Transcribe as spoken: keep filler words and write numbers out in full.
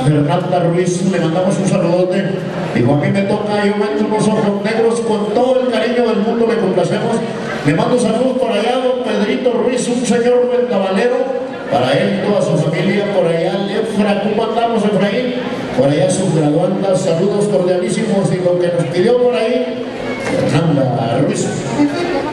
Fernanda Ruiz, le mandamos un saludote. Dijo, a mí me toca, yo meto unos ojos negros, con todo el cariño del mundo le complacemos. Le mando saludos por allá, don Pedrito Ruiz, un señor buen cabalero, para él y toda su familia, por allá, Efra, ¿cómo andamos, Efraín? Por allá sus graduandas, saludos cordialísimos, y lo que nos pidió por ahí, Fernanda Ruiz.